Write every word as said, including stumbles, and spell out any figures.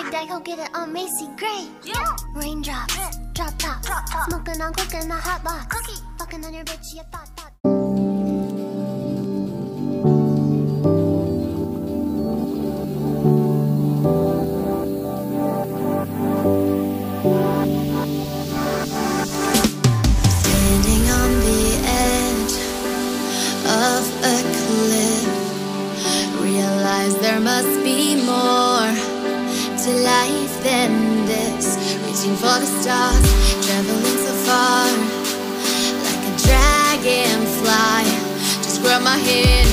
day, go get it on Macy Gray. Yeah. Raindrops, drop top, drop top. Smoking on cooking the hot box. Cookie, fucking on your bitch, you thought thought. Standing on the edge of a cliff, realize there must be more to life than this. Reaching for the stars, traveling so far, like a dragonfly. Just grab my head